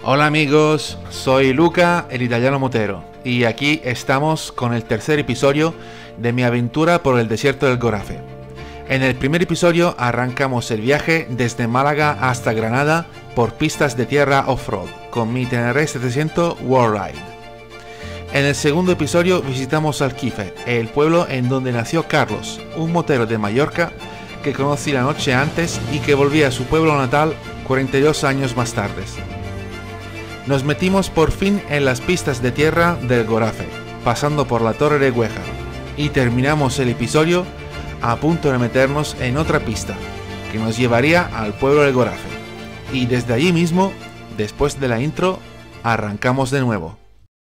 Hola amigos, soy Luca, el italiano motero, y aquí estamos con el tercer episodio de mi aventura por el desierto del Gorafe. En el primer episodio arrancamos el viaje desde Málaga hasta Granada por pistas de tierra off-road con mi Tenere 700 World Ride. En el segundo episodio visitamos Alquife, el pueblo en donde nació Carlos, un motero de Mallorca que conocí la noche antes y que volvía a su pueblo natal 42 años más tarde. Nos metimos por fin en las pistas de tierra del Gorafe, pasando por la Torre de Güejar, y terminamos el episodio a punto de meternos en otra pista, que nos llevaría al pueblo del Gorafe. Y desde allí mismo, después de la intro, arrancamos de nuevo.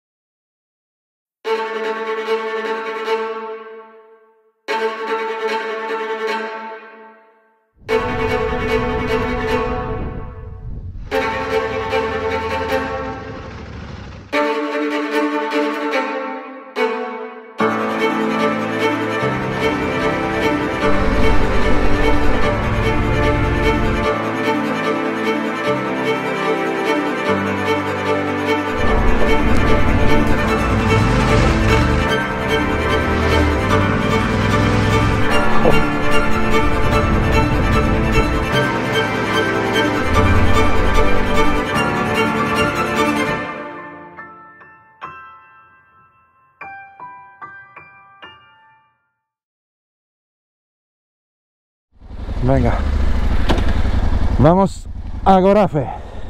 Venga, vamos a Gorafe.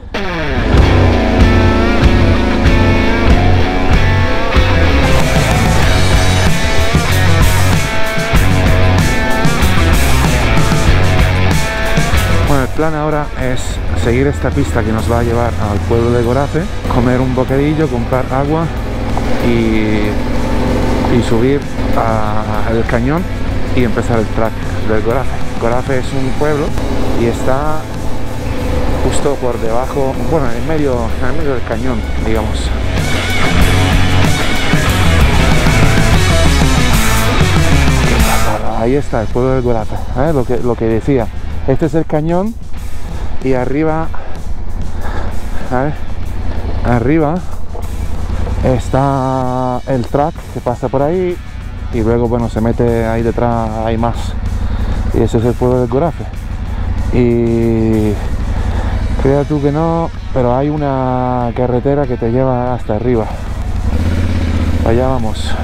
Bueno, el plan ahora es seguir esta pista que nos va a llevar al pueblo de Gorafe, comer un bocadillo, comprar agua y subir al cañón y empezar el track del Gorafe. Gorafe es un pueblo y está justo por debajo, bueno, en medio del cañón, digamos. Ahí está el pueblo del Gorafe, lo que decía. Este es el cañón y arriba, arriba está el track que pasa por ahí y luego, bueno, se mete ahí detrás, hay más. Y ese es el pueblo del Gorafe. Y crea tú que no, pero hay una carretera que te lleva hasta arriba. Allá vamos.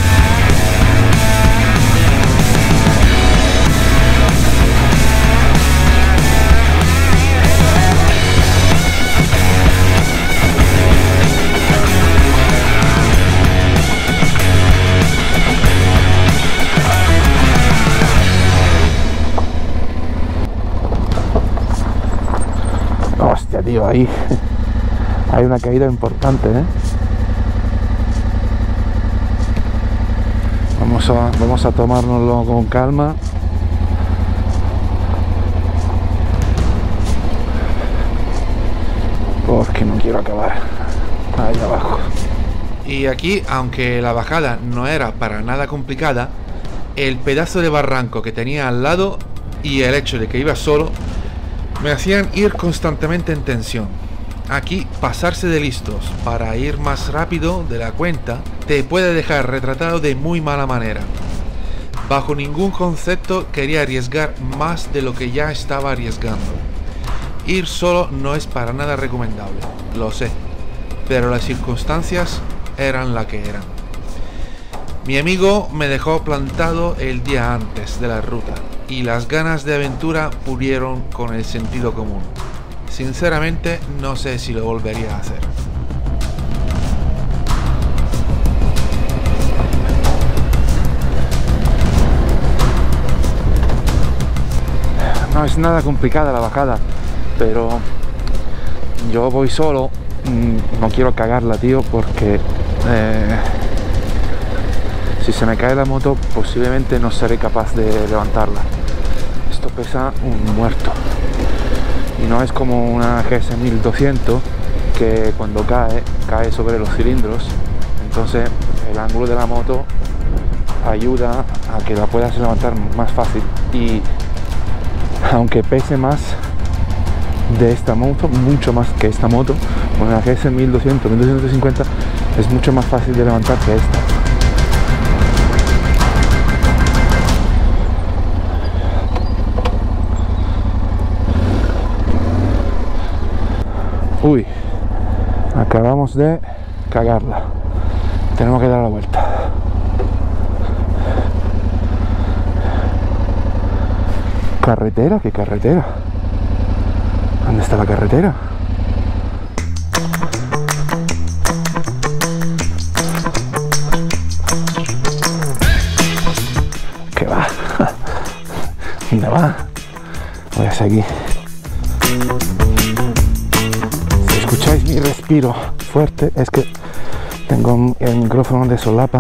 Hostia, tío, ahí hay una caída importante, ¿eh? Vamos a tomárnoslo con calma. Porque no quiero acabar ahí abajo. Y aquí, aunque la bajada no era para nada complicada, el pedazo de barranco que tenía al lado y el hecho de que iba solo me hacían ir constantemente en tensión. Aquí pasarse de listos para ir más rápido de la cuenta te puede dejar retratado de muy mala manera. Bajo ningún concepto quería arriesgar más de lo que ya estaba arriesgando. Ir solo no es para nada recomendable, lo sé, pero las circunstancias eran la que eran. Mi amigo me dejó plantado el día antes de la ruta y las ganas de aventura pudieron con el sentido común. Sinceramente no sé si lo volvería a hacer. No es nada complicada la bajada, pero yo voy solo, no quiero cagarla, tío, porque si se me cae la moto posiblemente no seré capaz de levantarla. Esto pesa un muerto y no es como una GS 1200 que cuando cae sobre los cilindros, entonces el ángulo de la moto ayuda a que la puedas levantar más fácil, y aunque pese más de esta moto, mucho más que esta moto. Con la GS 1200, 1250 es mucho más fácil de levantar que esta. Uy, acabamos de cagarla. Tenemos que dar la vuelta. ¿Carretera? ¿Qué carretera? ¿Dónde está la carretera? ¿Qué va? ¿Dónde va? Voy a seguir. Si escucháis mi respiro fuerte, es que tengo el micrófono de solapa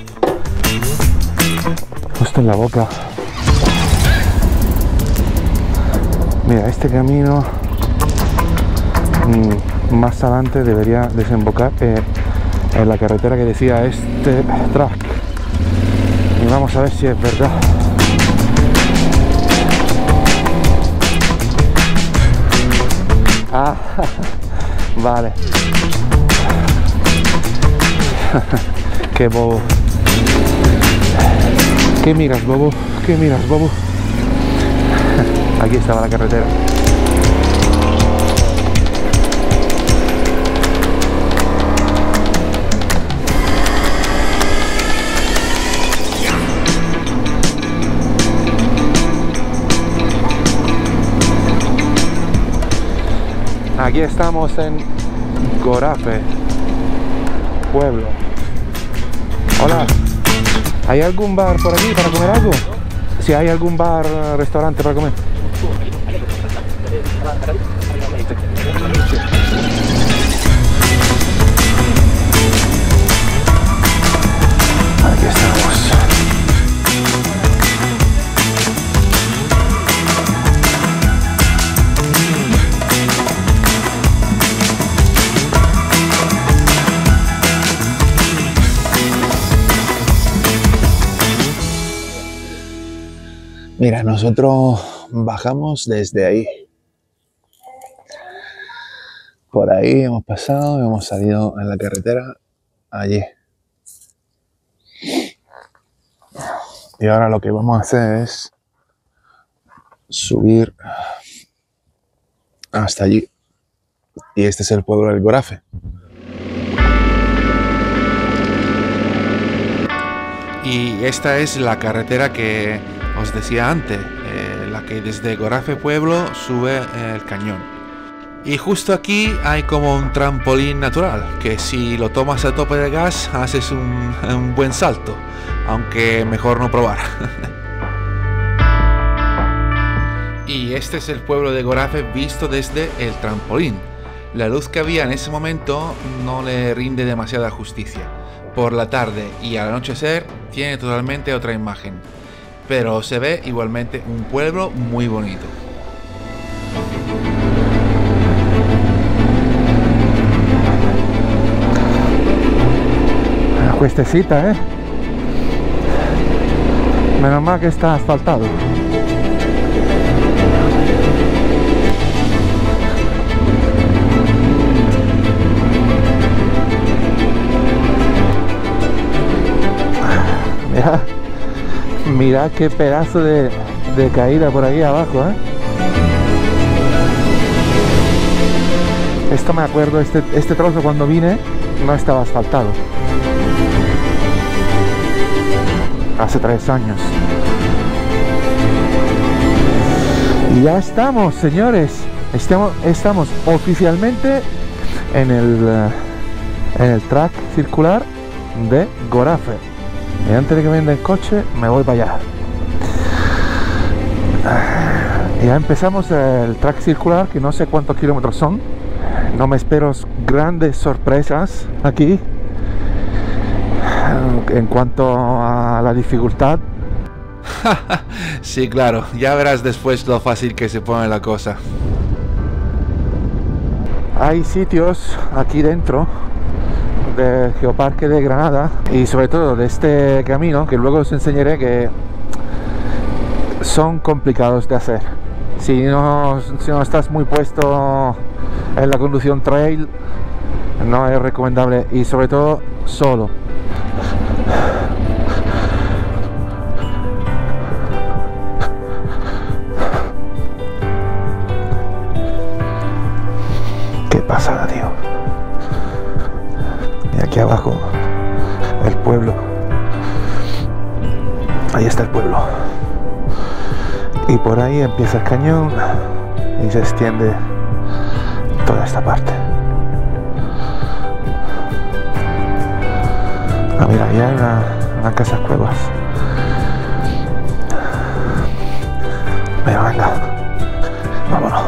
justo en la boca. Mira, este camino más adelante debería desembocar en la carretera que decía este track. Y vamos a ver si es verdad. Ah, vale. Qué bobo. ¿Qué miras, bobo? ¿Qué miras, bobo? Aquí estaba la carretera. Aquí estamos en Gorafe, pueblo. Hola, ¿hay algún bar por aquí para comer algo? Si hay algún bar, restaurante para comer. Aquí estamos. Mira, nosotros bajamos desde ahí. Por ahí hemos pasado, hemos salido en la carretera allí. Y ahora lo que vamos a hacer es subir hasta allí. Y este es el pueblo del Gorafe. Y esta es la carretera que os decía antes, la que desde Gorafe Pueblo sube el cañón. Y justo aquí hay como un trampolín natural, que si lo tomas a tope de gas haces un buen salto, aunque mejor no probar. Y este es el pueblo de Gorafe visto desde el trampolín. La luz que había en ese momento no le rinde demasiada justicia. Por la tarde y al anochecer tiene totalmente otra imagen. Pero se ve igualmente un pueblo muy bonito. Una cuestecita, ¿eh? Menos mal que está asfaltado. Mira. Mirad qué pedazo de caída por aquí abajo, ¿eh? Esto me acuerdo, este trozo cuando vine no estaba asfaltado. Hace 3 años. Y ya estamos, señores. Estamos oficialmente en el track circular de Gorafe. Y antes de que venda el coche, me voy para allá. Ya empezamos el track circular, que no sé cuántos kilómetros son. No me espero grandes sorpresas aquí. En cuanto a la dificultad. Sí, claro. Ya verás después lo fácil que se pone la cosa. Hay sitios aquí dentro del Geoparque de Granada y sobre todo de este camino que luego os enseñaré, que son complicados de hacer. Si no estás muy puesto en la conducción trail, no es recomendable, y sobre todo solo. Qué pasada, tío. Y aquí abajo el pueblo. Ahí está el pueblo. Y por ahí empieza el cañón y se extiende toda esta parte. Ah, mira, ahí hay una casa cuevas. Venga, vámonos.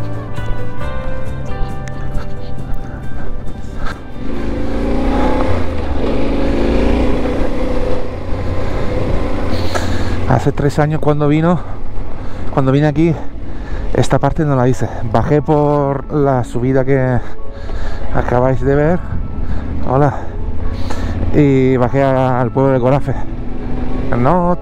Hace 3 años cuando vine aquí, esta parte no la hice. Bajé por la subida que acabáis de ver. Hola. Y bajé al pueblo de Gorafe. No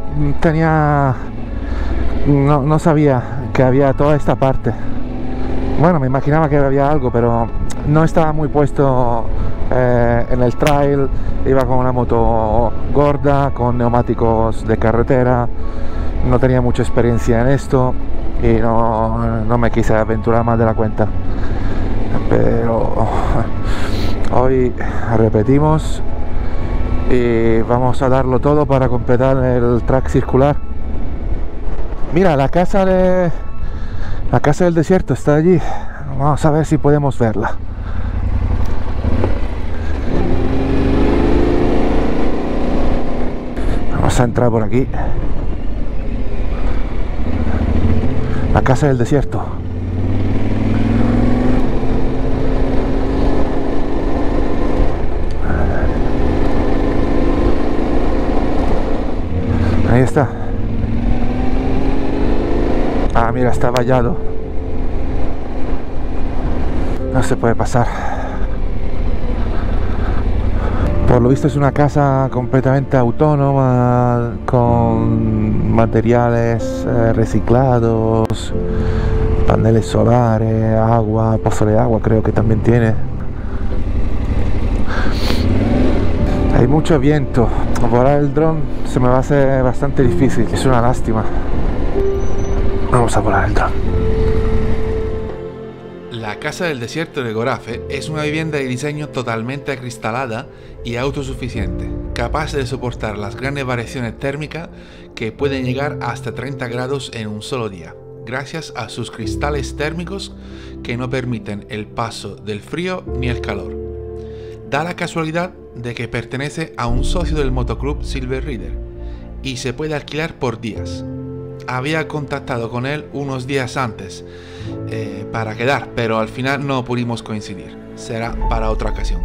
sabía que había toda esta parte. Bueno, me imaginaba que había algo, pero no estaba muy puesto en el trail. Iba con una moto gorda, con neumáticos de carretera. No tenía mucha experiencia en esto y no me quise aventurar más de la cuenta. Pero hoy repetimos y vamos a darlo todo para completar el track circular. Mira, la casa del desierto está allí. Vamos a ver si podemos verla. Vamos a entrar por aquí. La casa del desierto. Ahí está. Ah, mira, está vallado. No se puede pasar. Por lo visto es una casa completamente autónoma, con materiales reciclados, paneles solares, agua, pozo de agua creo que también tiene. Hay mucho viento. Volar el dron se me va a hacer bastante difícil. Es una lástima. Vamos a volar el dron. La Casa del Desierto de Gorafe es una vivienda de diseño totalmente acristalada y autosuficiente, capaz de soportar las grandes variaciones térmicas que pueden llegar hasta 30 grados en un solo día, gracias a sus cristales térmicos que no permiten el paso del frío ni el calor. Da la casualidad de que pertenece a un socio del motoclub Silver Rider y se puede alquilar por días. Había contactado con él unos días antes para quedar, pero al final no pudimos coincidir. Será para otra ocasión.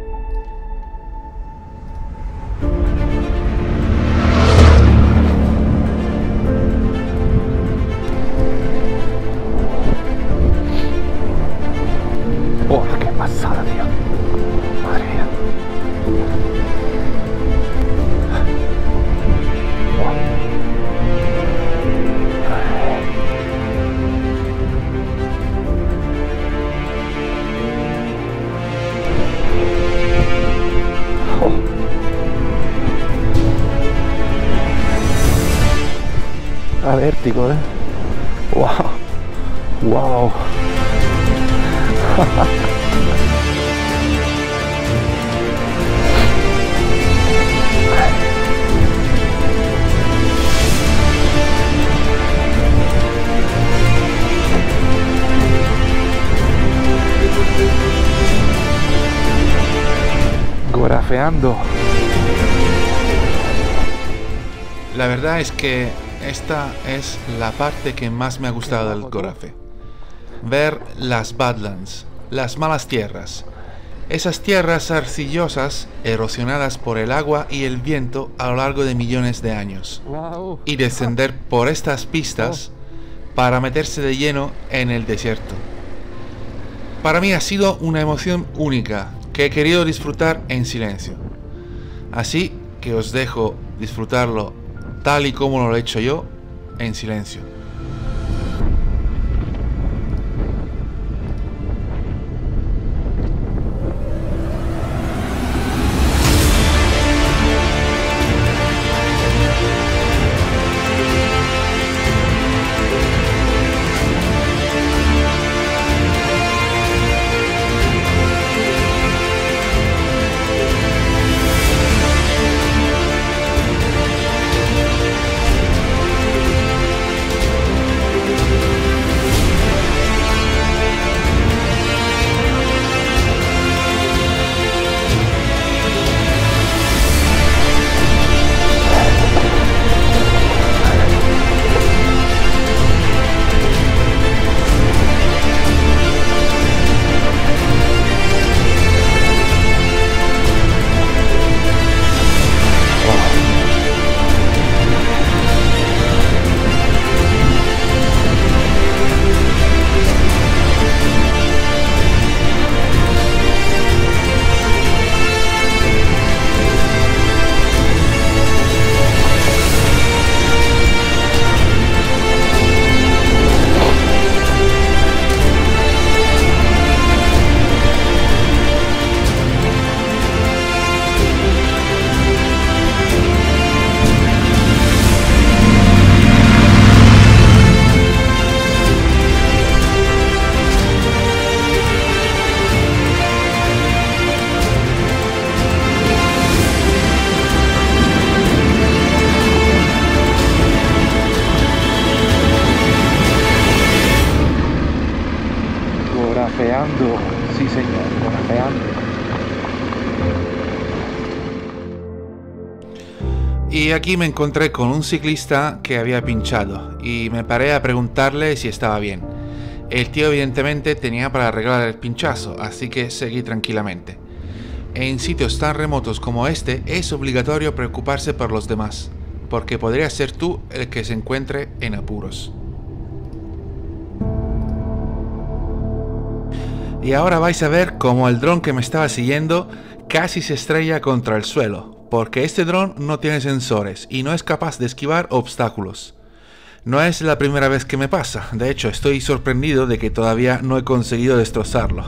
¡Oh, qué pasada, tío! Madre mía. A vértigo, wow, wow. Gorafeando. La verdad es que esta es la parte que más me ha gustado del Gorafe. Ver las Badlands, las malas tierras. Esas tierras arcillosas erosionadas por el agua y el viento a lo largo de millones de años. Y descender por estas pistas para meterse de lleno en el desierto. Para mí ha sido una emoción única que he querido disfrutar en silencio. Así que os dejo disfrutarlo tal y como lo he hecho yo, en silencio. Sí señor, gorafeando. Y aquí me encontré con un ciclista que había pinchado y me paré a preguntarle si estaba bien. El tío evidentemente tenía para arreglar el pinchazo, así que seguí tranquilamente. En sitios tan remotos como este es obligatorio preocuparse por los demás, porque podría ser tú el que se encuentre en apuros. Y ahora vais a ver cómo el dron que me estaba siguiendo casi se estrella contra el suelo, porque este dron no tiene sensores y no es capaz de esquivar obstáculos. No es la primera vez que me pasa, de hecho estoy sorprendido de que todavía no he conseguido destrozarlo.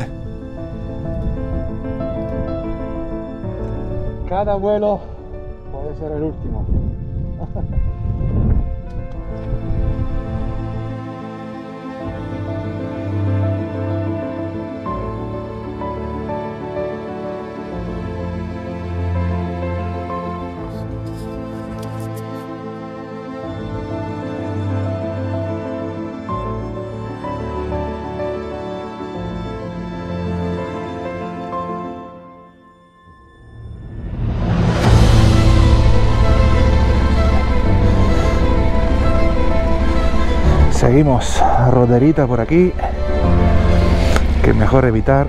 Cada vuelo puede ser el último. Seguimos roderita por aquí, que es mejor evitar.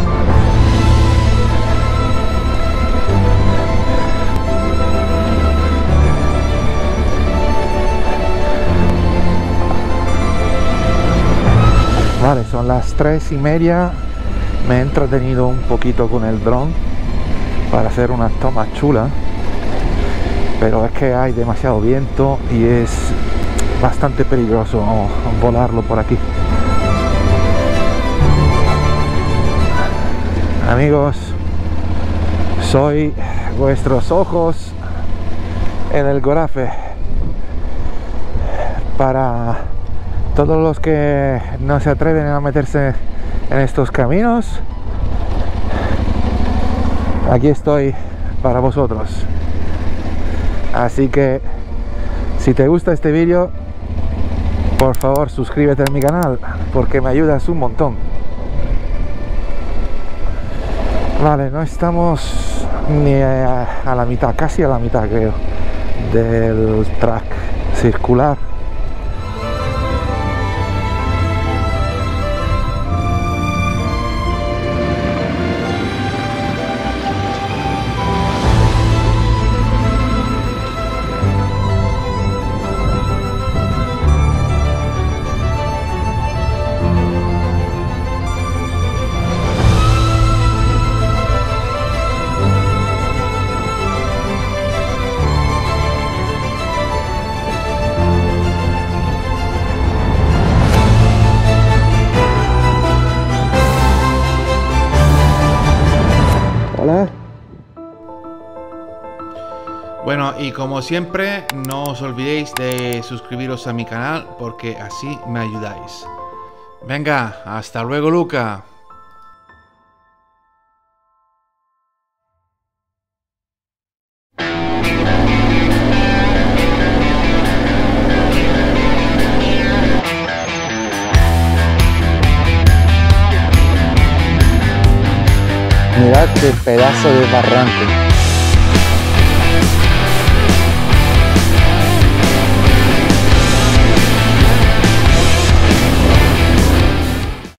Vale, son las 3:30. Me he entretenido un poquito con el dron para hacer unas tomas chulas, pero es que hay demasiado viento y es bastante peligroso volarlo por aquí. Amigos, soy vuestros ojos en el Gorafe. Para todos los que no se atreven a meterse en estos caminos, aquí estoy para vosotros. Así que si te gusta este vídeo, por favor suscríbete a mi canal porque me ayudas un montón. Vale, no estamos ni a la mitad, casi a la mitad creo, del track circular. Bueno, y como siempre, no os olvidéis de suscribiros a mi canal porque así me ayudáis. Venga, hasta luego, Luca. Mirad qué pedazo de barranco.